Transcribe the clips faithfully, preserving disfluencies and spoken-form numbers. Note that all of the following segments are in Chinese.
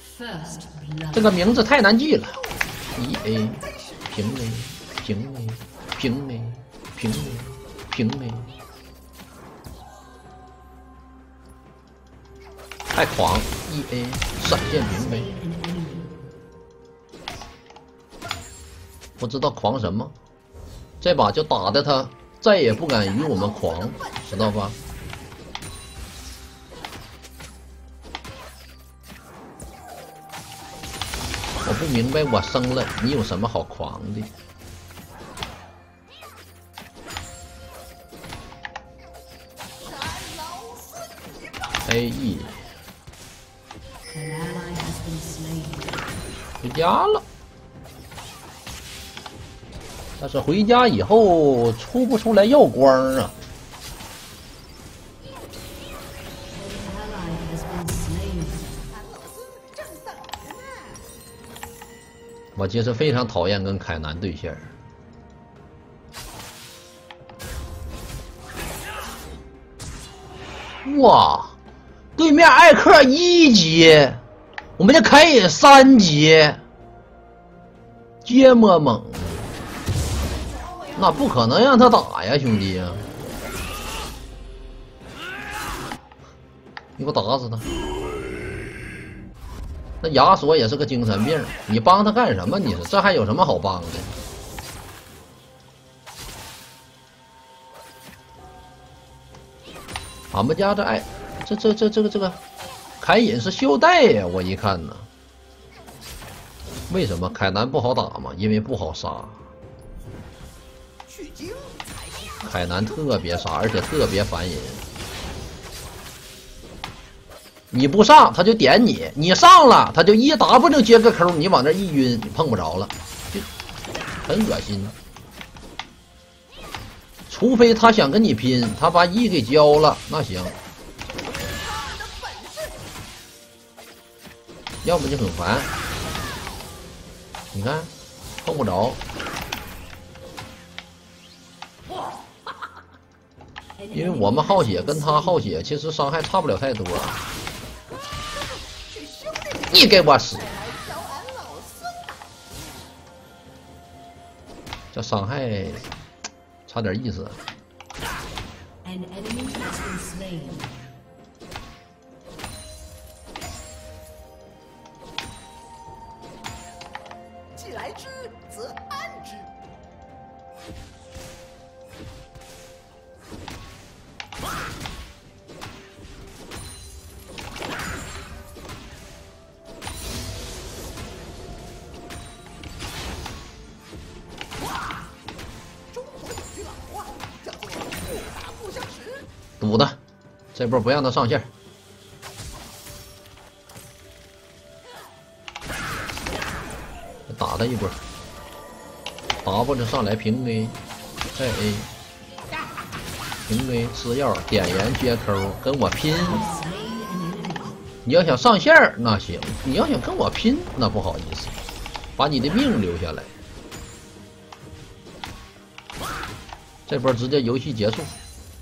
这个名字太难记了。一 A 平 A 平 A 平 A 平 A 平 A， 太狂！一 A 闪现平 A， 不知道狂什么，这把就打的他再也不敢与我们狂，知道吧？我不明白，我生了你有什么好狂的？A E 回家了，但是回家以后出不出来耀光啊？我其实非常讨厌跟凯南对线。哇，对面艾克一级，我们这凯隐三级，这么猛，那不可能让他打呀，兄弟呀！你给我打死他！那亚索也是个精神病，你帮他干什么？你说这还有什么好帮的？俺们家这哎，这这这这个这个凯隐是袖带呀！我一看呢，为什么凯南不好打嘛？因为不好杀。凯南特别傻，而且特别烦人。你不上，他就点你；你上了，他就一 W 接个 Q， 你往那一晕，你碰不着了，就很恶心。除非他想跟你拼，他把 E 给交了，那行。要么就很烦。你看，碰不着。因为我们耗血跟他耗血其实伤害差不了太多。你给我死！这伤害差点意思。 既来之，则安之。 堵的，这波不让他上线。打他一波 ，W 上来平 A， 再 A， 平 A 吃药点燃接 Q， 跟我拼。你要想上线那行，你要想跟我拼那不好意思，把你的命留下来。这波直接游戏结束。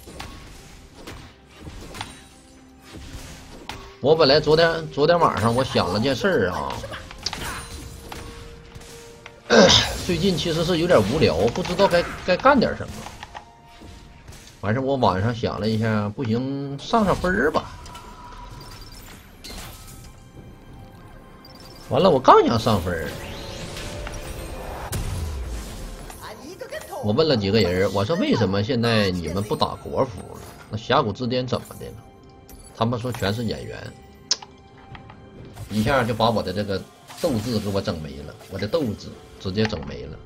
我本来昨天昨天晚上我想了件事儿啊，最近其实是有点无聊，不知道该该干点什么。完事我晚上想了一下，不行上上分儿吧。完了，我刚想上分儿，我问了几个人，我说为什么现在你们不打国服了？那峡谷之巅怎么的了？他们说全是演员，一下就把我的这个斗志给我整没了，我的斗志直接整没了。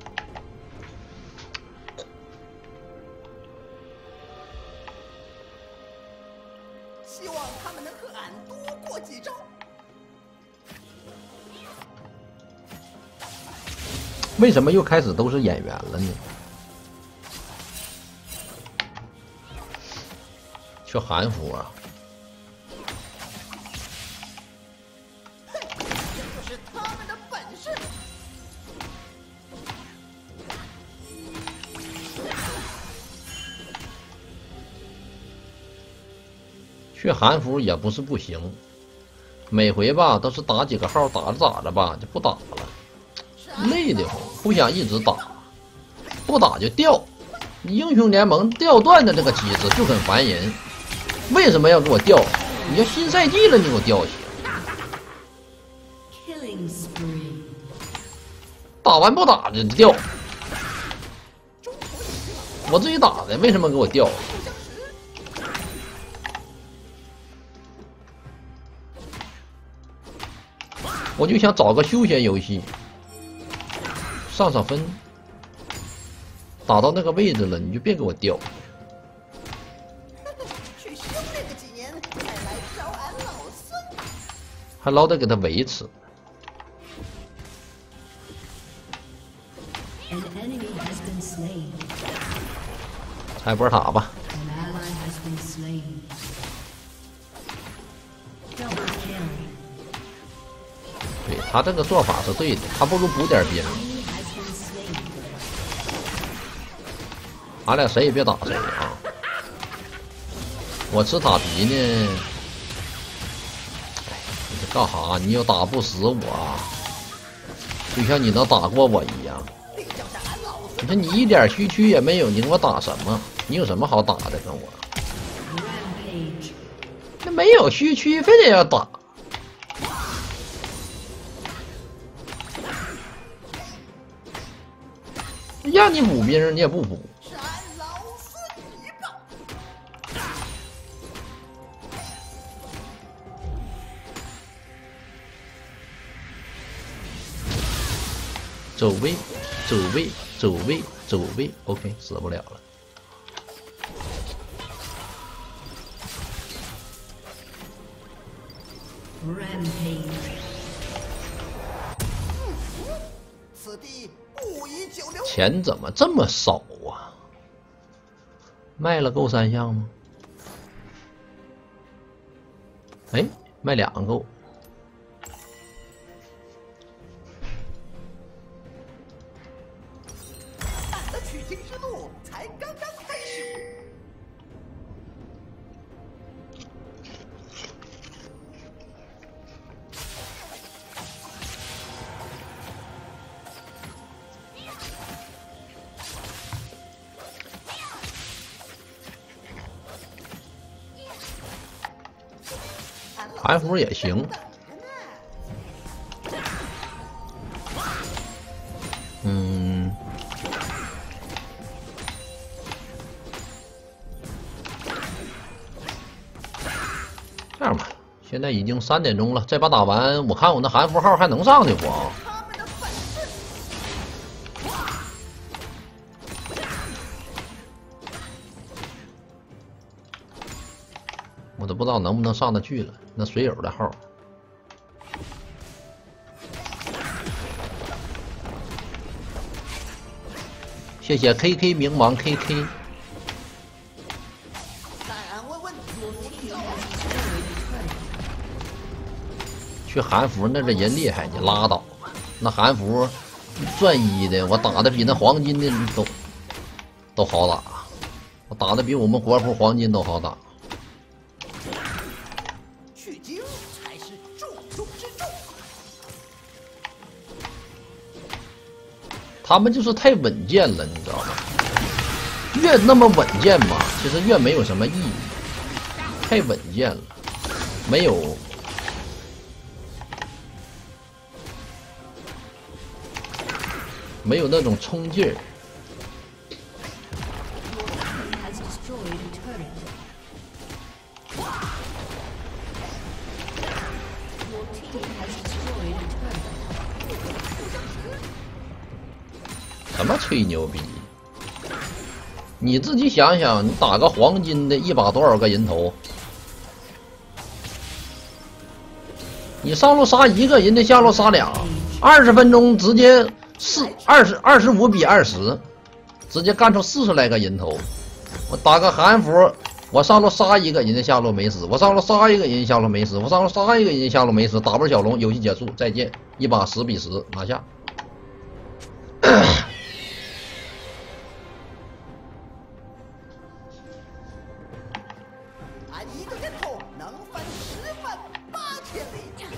希望他们能和俺多过几招。 为什么又开始都是演员了呢？去韩服啊！去韩服也不是不行， 每回吧都是打几个号，打着打着吧就不打了，累得慌，不想一直打，不打就掉。英雄联盟掉段的这个机制就很烦人，为什么要给我掉？你要新赛季了，你给我掉去。打完不打就掉，我自己打的，为什么给我掉？我就想找个休闲游戏，上上分，打到那个位置了，你就别给我掉。 去修炼个几年，再来找俺老孙。 还老得给他维持。拆波塔吧。对他这个做法是对的，他不如补点兵。俺俩谁也别打谁啊！我吃塔皮呢。哎，你这干啥？你又打不死我，就像你能打过我一样。你说你一点虚区也没有，你给我打什么？你有什么好打的跟我？那没有虚区，非得要打。让你补兵你也不补。走位，走位，走位，走位 ，OK， 死不了了。 此地不宜久留。 钱怎么这么少啊？卖了够三项吗？哎，卖两够。 俺的取经之路才刚刚开始。 韩服也行。嗯。这样吧，现在已经三点钟了，这把打完，我看我那韩服号还能上去不？我都不知道能不能上得去了，那水友的号。谢谢 K K 冥王 K K。去韩服那这人厉害，你拉倒吧。那韩服钻一的，我打的比那黄金的都都好打，我打的比我们国服黄金都好打。 取经才是重中之重。 他们就是太稳健了，你知道吗？越那么稳健吧，其实越没有什么意义。太稳健了，没有。没有那种冲劲儿。什么吹牛逼？你自己想想，你打个黄金的一把多少个人头？你上路杀一个人的，下路杀俩，二十分钟直接。四二十二十五比二十，直接干出四十来个人头。我打个韩服，我上路杀一个人家下路没死，我上路杀一个人下路没死，我上路杀一个人下路没死，打不着小龙，游戏结束，再见，一把十比十拿下。 俺一个人头能翻十万八千里。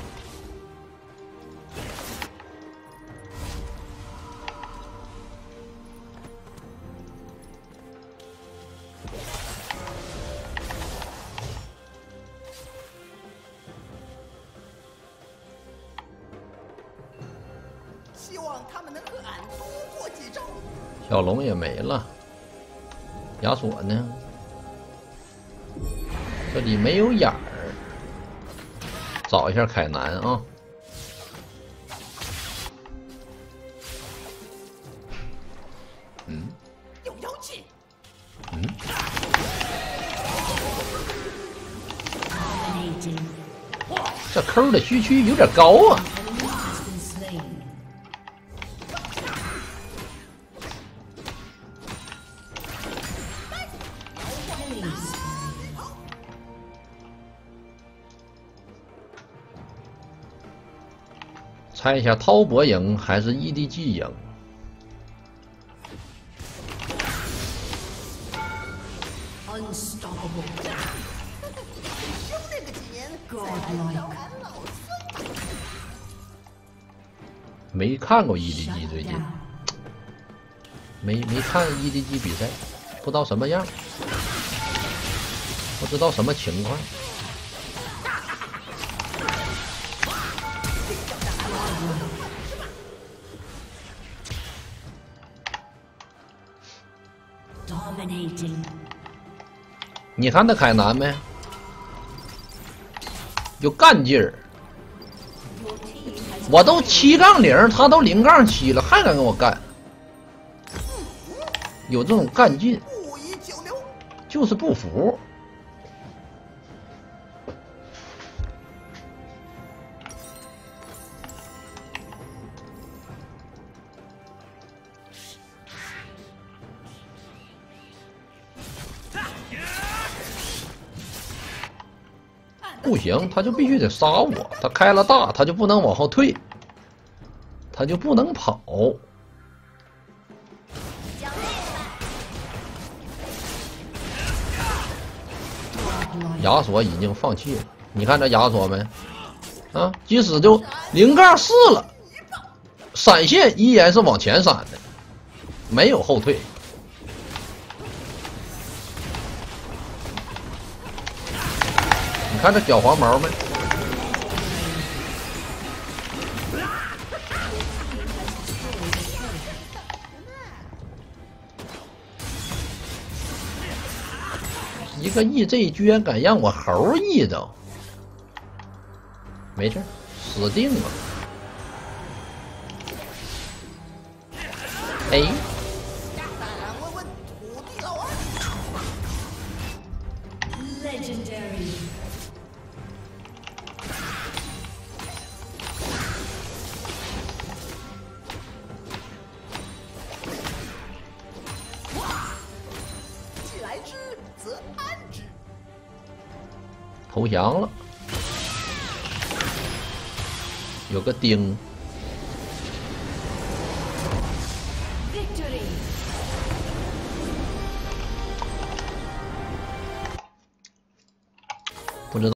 希望他们能和俺多过几招。 小龙也没了，亚索呢？这里没有眼儿，找一下凯南啊。嗯， 有妖气。 嗯。这 Q 的虚区有点高啊。猜一下，滔博赢还是 E D G 赢？没看过 E D G 最近，没没看 E D G 比赛，不知道什么样，不知道什么情况。你看那凯南没？有干劲儿。我都七杠零，他都零杠七了，还敢跟我干？有这种干劲，就是不服。不行，他就必须得杀我。他开了大，他就不能往后退，他就不能跑。亚索已经放弃了，你看这亚索没？啊，即使就零杠四了，闪现依然是往前闪的，没有后退。你看这小黄毛没？一个 E J 居然敢让我猴 E 着，没事，死定了。哎。投降了，有个钉。